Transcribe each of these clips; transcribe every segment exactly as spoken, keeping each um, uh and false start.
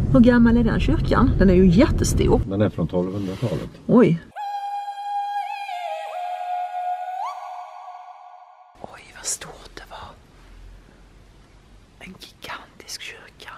Hur gammal är den kyrkan? Den är ju jättestor. Den är från tolvhundratalet. Oj. Oj, vad stort det var. En gigantisk kyrka.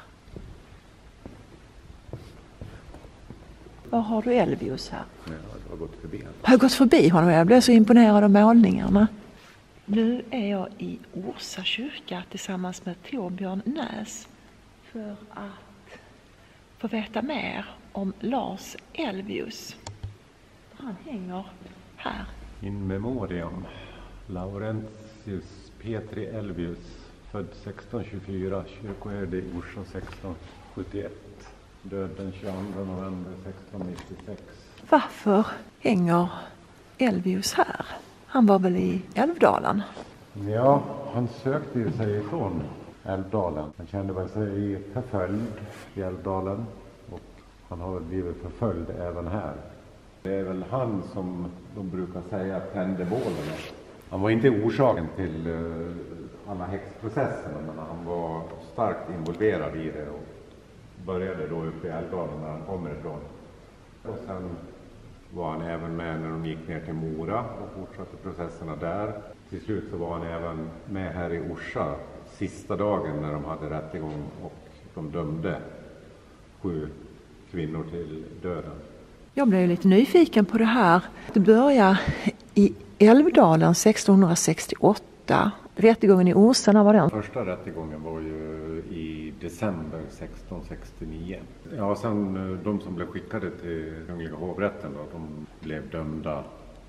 Var har du Elvius här? Ja, jag har gått förbi. Har jag gått förbi honom? Jag blev så imponerad av målningarna. Nu är jag i Orsa kyrka tillsammans med Torbjörn Näs för att få veta mer om Lars Elvius. Han hänger här. In memoriam. Laurentius Petri Elvius, född sexton tjugofyra, kyrkoherde i Orsa sexton sjuttioett, död den tjugoandra november sexton nittiosex. Varför hänger Elvius här? Han var väl i Älvdalen? Ja, han sökte ju sig ifrån Älvdalen. Han kände väl sig förföljd i Älvdalen och han har väl blivit förföljd även här. Det är väl han som de brukar säga tände bålen. Han var inte orsaken till uh, alla häxprocesserna, men han var starkt involverad i det och började då uppe i Älvdalen när han kommer ifrån. Och sen var han även med när de gick ner till Mora och fortsatte processerna där. Till slut så var han även med här i Orsa sista dagen när de hade rättegång och de dömde sju kvinnor till döden. Jag blev lite nyfiken på det här. Det började i Älvdalen sexton sextioåtta. Rättegången i Orsa, när var den? Första rättegången var ju i december sexton sextionio. Ja, sen de som blev skickade till Kungliga hovrätten då, de blev dömda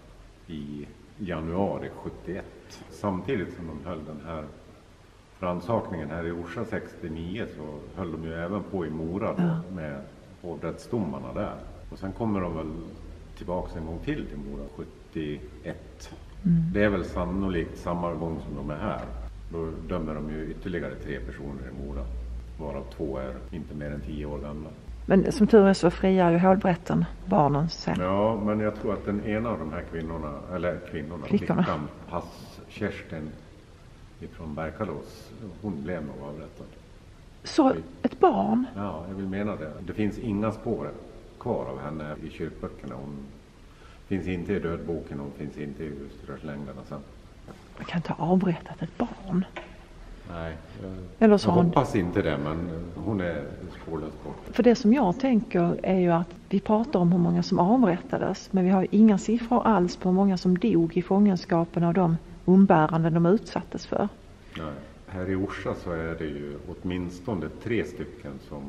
i januari sjuttioett. Samtidigt som de höll den här rannsakningen här i Orsa sextionio så höll de ju även på i Mora då, ja. Med hovrättsdomarna där. Och sen kommer de väl tillbaka en gång till till Mora sjuttioett. Mm. Det är väl sannolikt samma gång som de är här. Då dömer de ju ytterligare tre personer i Mora. Varav två är inte mer än tio år gamla. Men som tur är så friar ju hovrätten barnen sen. Ja, men jag tror att den ena av de här kvinnorna, eller kvinnorna, flickorna, flickan, Pass Kerstin ifrån Berkalås, hon blev nog avrättad. Så ett barn? Ja, jag vill mena det. Det finns inga spår kvar av henne i kyrkböckerna. Hon finns inte i dödboken, hon finns inte i huströrslängderna sen. Man kan inte ha avrättat ett barn. Nej, jag, Eller så jag hon... hoppas inte det, men hon är spårlös bort. För det som jag tänker är ju att vi pratar om hur många som avrättades, men vi har inga siffror alls på hur många som dog i fångenskapen av de umbäranden de utsattes för. Nej. Här i Orsa så är det ju åtminstone tre stycken som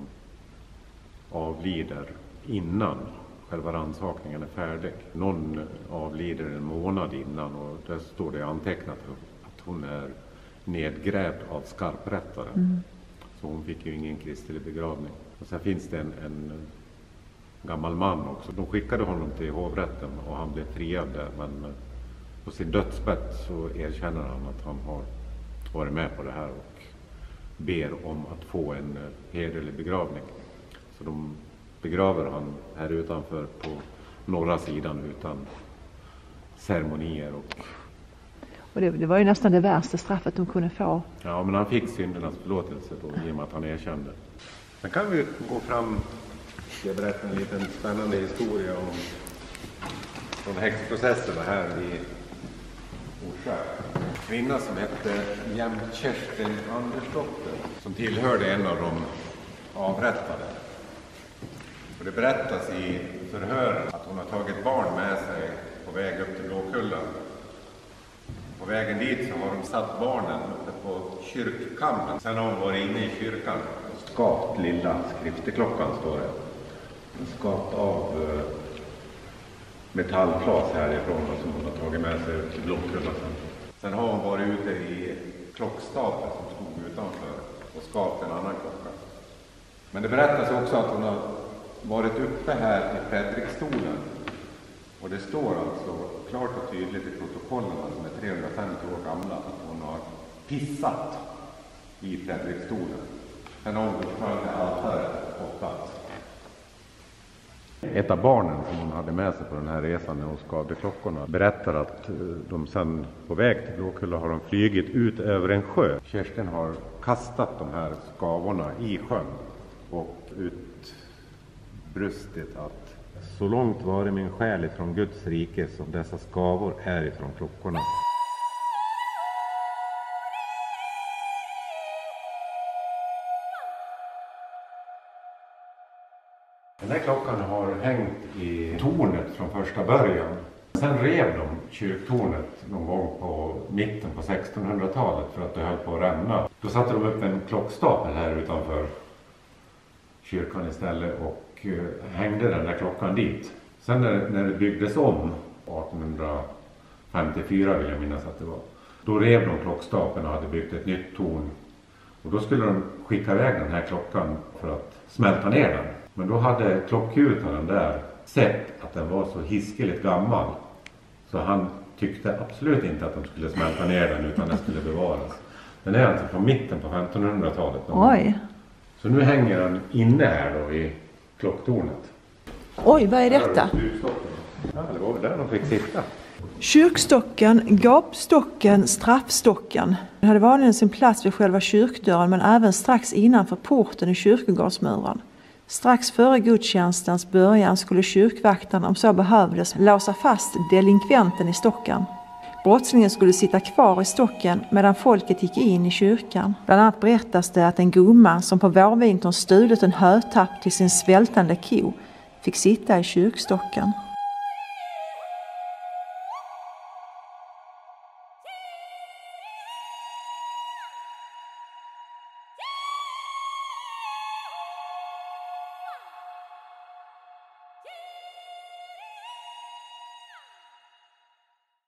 avlider innan själva rannsakningen är färdig. Någon avlider en månad innan och där står det antecknat att hon är nedgrävd av skarprättare. Mm. Så hon fick ju ingen kristlig begravning. Och sen finns det en, en gammal man också. De skickade honom till hovrätten och han blev friad där, men på sin dödsbädd så erkänner han att han har varit med på det här och ber om att få en hederlig begravning. Så de begraver han här utanför på norra sidan utan ceremonier. Och, och det, det var ju nästan det värsta straffet de kunde få. Ja, men han fick syndernas förlåtelse då, i och med att han erkände. Sen kan vi gå fram och berätta en liten spännande historia om från häxprocesserna här i Orsa. Kvinna som hette Jämt Kerstin Andersdotter som tillhörde en av de avrättade. Och det berättas i förhör att hon har tagit barn med sig på väg upp till Blåkullen. På vägen dit så har de satt barnen uppe på kyrkkammen. Sen har hon varit inne i kyrkan och skapat lilla skrifteklockan, står det. Skapat av uh, metallflas härifrån som hon har tagit med sig upp till Blåkullen. Sen har hon varit ute i klockstapel som stod utanför och skapat en annan klocka. Men det berättas också att hon har varit uppe här i Fredrikstolen. Och det står alltså klart och tydligt i protokollen som är trehundrafemtio år gamla att hon har pissat i Fredrikstolen. Sen har hon förstört altaret och plats. Ett av barnen som hon hade med sig på den här resan när hon skavde klockorna berättar att de sen på väg till Blåkulla har de flygit ut över en sjö. Kerstin har kastat de här skavorna i sjön och utbrustit att så långt var det min själ ifrån Guds rike som dessa skavor är ifrån klockorna. Den här klockan har hängt i tornet från första början. Sen rev de kyrktornet någon gång på mitten på sextonhundratalet för att det höll på att rämna. Då satte de upp en klockstapel här utanför kyrkan istället och hängde den där klockan dit. Sen när, när det byggdes om artonhundrafemtiofyra vill jag minnas att det var. Då rev de klockstapeln och hade byggt ett nytt torn. Och då skulle de skicka iväg den här klockan för att smälta ner den. Men då hade klockgjutaren där sett att den var så hiskeligt gammal. Så han tyckte absolut inte att de skulle smälta ner den utan den skulle bevaras. Den är alltså från mitten på femtonhundratalet. Oj. Så nu hänger den inne här då i klocktornet. Oj, vad är detta? Ja, det var väl där de fick sitta. Kyrkstocken, gapstocken, straffstocken. Den hade vanligen sin plats vid själva kyrkdörren men även strax innanför porten i kyrkogårdsmuren. Strax före gudstjänstens början skulle kyrkvaktarna om så behövdes låsa fast delinkventen i stocken. Brottslingen skulle sitta kvar i stocken medan folket gick in i kyrkan. Bland annat berättas det att en gumma som på vårvintern stulit en hötapp till sin svältande ko fick sitta i kyrkstocken.